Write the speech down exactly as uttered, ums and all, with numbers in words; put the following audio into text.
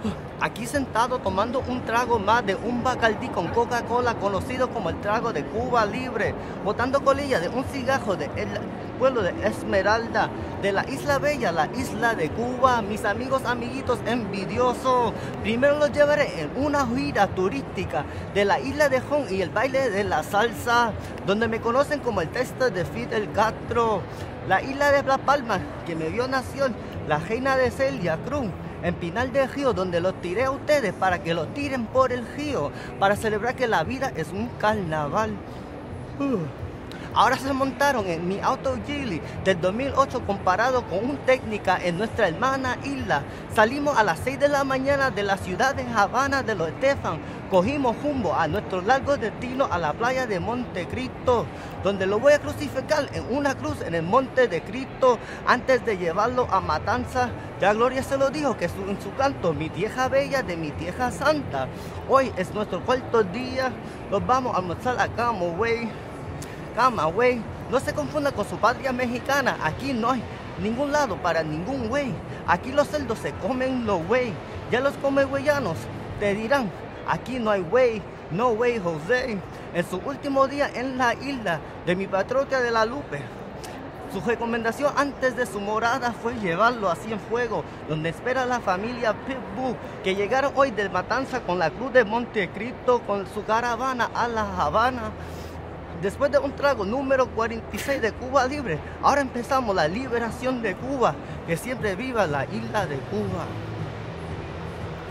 Aquí sentado tomando un trago más de un Bacardí con Coca-Cola, conocido como el trago de Cuba Libre, botando colilla de un cigarro del pueblo de Esmeralda, de la isla bella, la isla de Cuba. Mis amigos, amiguitos envidiosos, primero los llevaré en una gira turística de la isla de Jón y el baile de la salsa, donde me conocen como el tester de Fidel Castro, la isla de La Palma, que me vio nación, la reina de Celia Cruz, en Pinal del Río, donde los tiré a ustedes para que lo tiren por el río, para celebrar que la vida es un carnaval. Uh. Ahora se montaron en mi auto Geely del dos mil ocho comparado con un Técnica en nuestra hermana isla. Salimos a las seis de la mañana de la ciudad de Habana de los Estefan. Cogimos rumbo a nuestro largo destino a la playa de Montecristo, donde lo voy a crucificar en una cruz en el Monte de Cristo antes de llevarlo a Matanza. Ya Gloria se lo dijo que en su canto, mi tierra bella de mi tierra santa. Hoy es nuestro cuarto día, nos vamos a almorzar a Camagüey. Camagüey, no se confunda con su patria mexicana. Aquí no hay ningún lado para ningún güey. Aquí los cerdos se comen los güey. Ya los comegüeyanos te dirán, aquí no hay güey, no güey José. En su último día en la isla de mi patriota de la Lupe, su recomendación antes de su morada fue llevarlo así en fuego, donde espera la familia Pitbull, que llegaron hoy de Matanza con la cruz de Montecristo, con su caravana a La Habana. Después de un trago número cuarenta y seis de Cuba Libre, ahora empezamos la liberación de Cuba. Que siempre viva la isla de Cuba.